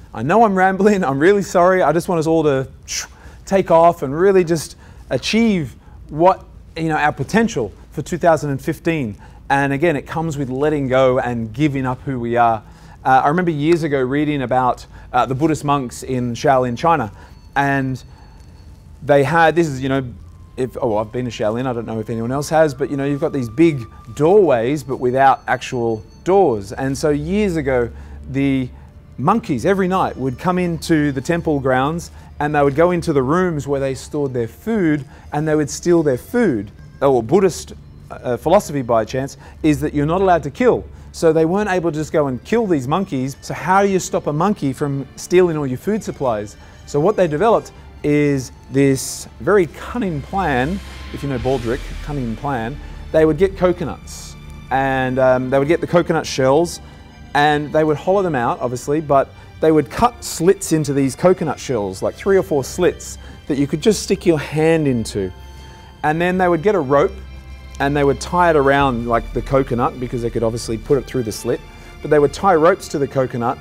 I know I'm rambling, I'm really sorry. I just want us all to take off and really just achieve what, our potential for 2015. And again, it comes with letting go and giving up who we are. I remember years ago reading about the Buddhist monks in Shaolin, China, and they had, this is, I've been to Shaolin, I don't know if anyone else has, but you've got these big doorways, but without actual doors. And so years ago, the monkeys every night would come into the temple grounds and they would go into the rooms where they stored their food and they would steal their food. Or Buddhist philosophy, by chance, is that you're not allowed to kill. So they weren't able to just go and kill these monkeys. So how do you stop a monkey from stealing all your food supplies? So what they developed is this very cunning plan, if you know Baldrick, cunning plan. They would get coconuts and they would get the coconut shells and they would hollow them out, obviously, but they would cut slits into these coconut shells, like 3 or 4 slits that you could just stick your hand into. And then they would get a rope and they would tie it around like the coconut because they could obviously put it through the slit, but they would tie ropes to the coconut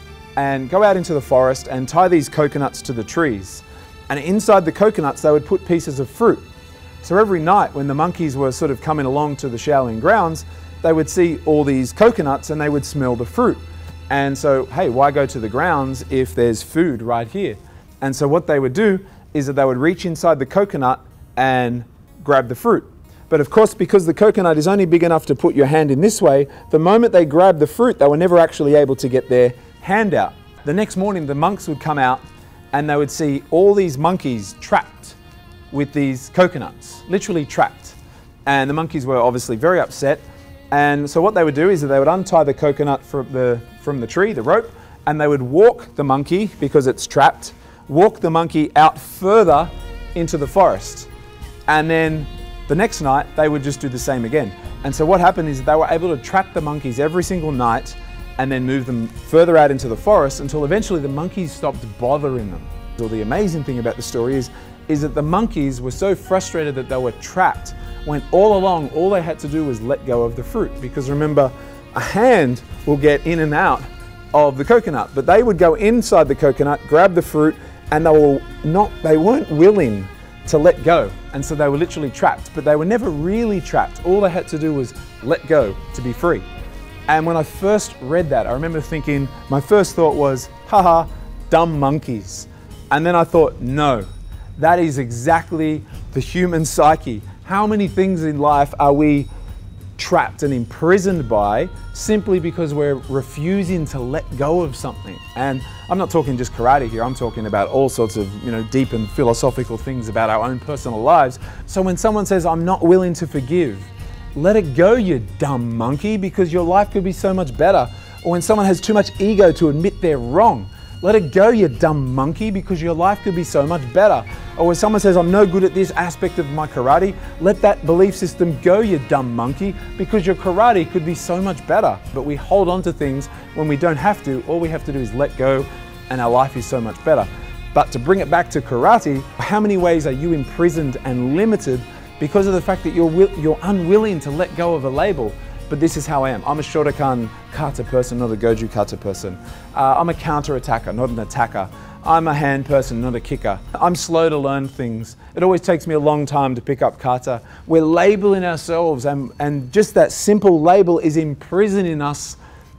and go out into the forest and tie these coconuts to the trees. And inside the coconuts, they would put pieces of fruit. So every night when the monkeys were sort of coming along to the Shaolin grounds, they would see all these coconuts and they would smell the fruit. And so, hey, why go to the grounds if there's food right here? And so what they would do is that they would reach inside the coconut and grab the fruit. But of course, because the coconut is only big enough to put your hand in this way, the moment they grabbed the fruit, they were never actually able to get their hand out. The next morning, the monks would come out and they would see all these monkeys trapped with these coconuts, literally trapped. And the monkeys were obviously very upset. And so what they would do is that they would untie the coconut from the tree, the rope, and they would walk the monkey, because it's trapped, walk the monkey out further into the forest. And then the next night, they would just do the same again. And so what happened is they were able to trap the monkeys every single night and then move them further out into the forest until eventually the monkeys stopped bothering them. So the amazing thing about the story is that the monkeys were so frustrated that they were trapped, when all along, all they had to do was let go of the fruit. Because remember, a hand will get in and out of the coconut, but they would go inside the coconut, grab the fruit, and they weren't willing to let go. And so they were literally trapped, but they were never really trapped. All they had to do was let go to be free. And when I first read that, I remember thinking, my first thought was, haha, dumb monkeys. And then I thought, no, that is exactly the human psyche. How many things in life are we trapped and imprisoned by simply because we're refusing to let go of something? And I'm not talking just karate here, I'm talking about all sorts of deep and philosophical things about our own personal lives. So when someone says, I'm not willing to forgive, let it go, you dumb monkey, because your life could be so much better. Or when someone has too much ego to admit they're wrong, let it go, you dumb monkey, because your life could be so much better. Or when someone says, I'm no good at this aspect of my karate, let that belief system go, you dumb monkey, because your karate could be so much better. But we hold on to things when we don't have to. All we have to do is let go, and our life is so much better. But to bring it back to karate, how many ways are you imprisoned and limited because of the fact that you're unwilling to let go of a label? But this is how I am. I'm a Shotokan kata person, not a Goju kata person. I'm a counter-attacker, not an attacker. I'm a hand person, not a kicker. I'm slow to learn things. It always takes me a long time to pick up kata. We're labeling ourselves, and just that simple label is imprisoning us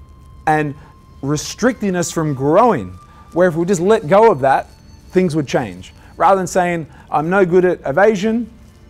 and restricting us from growing. Where if we just let go of that, things would change. Rather than saying, I'm no good at evasion,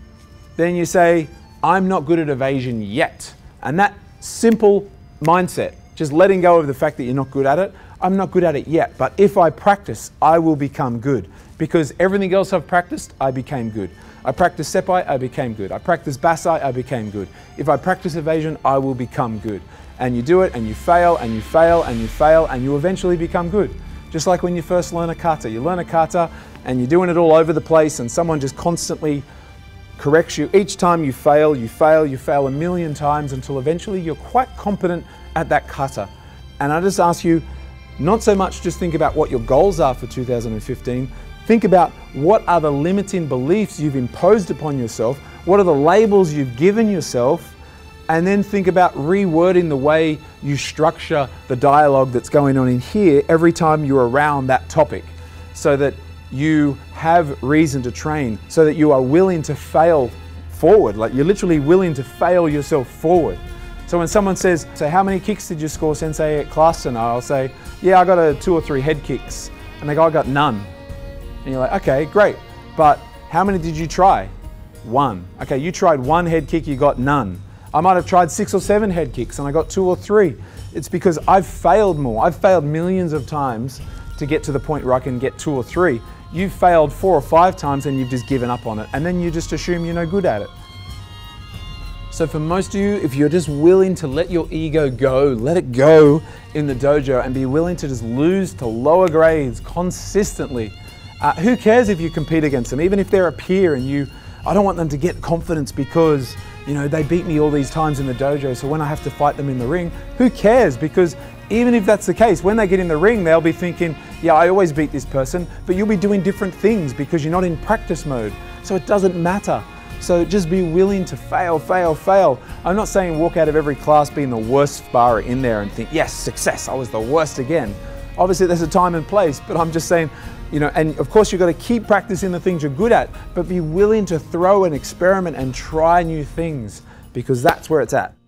then you say, I'm not good at evasion yet. And that simple mindset, just letting go of the fact that you're not good at it, I'm not good at it yet, but if I practice, I will become good. Because everything else I've practiced, I became good. I practiced Seppai, I became good. I practiced Basai, I became good. If I practice evasion, I will become good. And you do it, and you fail, and you fail, and you fail, and you eventually become good. Just like when you first learn a kata. You learn a kata, and you're doing it all over the place, and someone just constantly corrects you. Each time you fail, you fail, you fail a million times until eventually you're quite competent at that kata. And I just ask you, not so much just think about what your goals are for 2015, think about what are the limiting beliefs you've imposed upon yourself, what are the labels you've given yourself, And then think about rewording the way you structure the dialogue that's going on in here every time you're around that topic, so that you have reason to train, so that you are willing to fail forward. Like you're literally willing to fail yourself forward. So when someone says, so how many kicks did you score, Sensei, at class tonight? I'll say, yeah, I got 2 or 3 head kicks. And they go, I got none. And you're like, okay, great. But how many did you try? 1. Okay, you tried 1 head kick, you got none. I might have tried 6 or 7 head kicks and I got 2 or 3. It's because I've failed more. I've failed millions of times to get to the point where I can get 2 or 3. You've failed 4 or 5 times and you've just given up on it. And then you just assume you're no good at it. So for most of you, if you're just willing to let your ego go, let it go in the dojo and be willing to just lose to lower grades consistently, who cares if you compete against them? Even if they're a peer and I don't want them to get confidence because, you know, they beat me all these times in the dojo, so when I have to fight them in the ring, who cares? Because even if that's the case, when they get in the ring, they'll be thinking, yeah, I always beat this person, but you'll be doing different things because you're not in practice mode. So it doesn't matter. So just be willing to fail, fail, fail. I'm not saying walk out of every class being the worst sparrer in there and think, yes, success, I was the worst again. Obviously there's a time and place, but I'm just saying, you know, and of course you've got to keep practicing the things you're good at, but be willing to throw and experiment and try new things because that's where it's at.